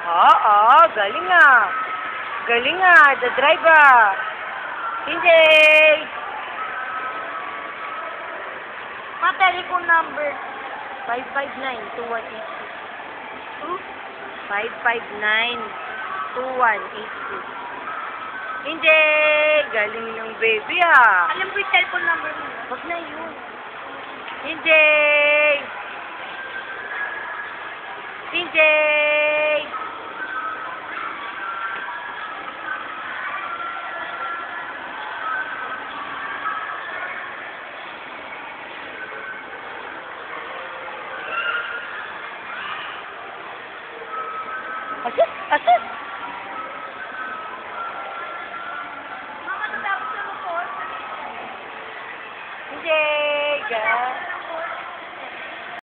Oo, galing ah. Galing ah, the driver. Hindi. Telephone number. 559-2182. 559-2182. Hindi. Galing ng baby ah. Alam ko yung telephone number mo. Wag na yun. Hindi. Hindi. Asus, asus.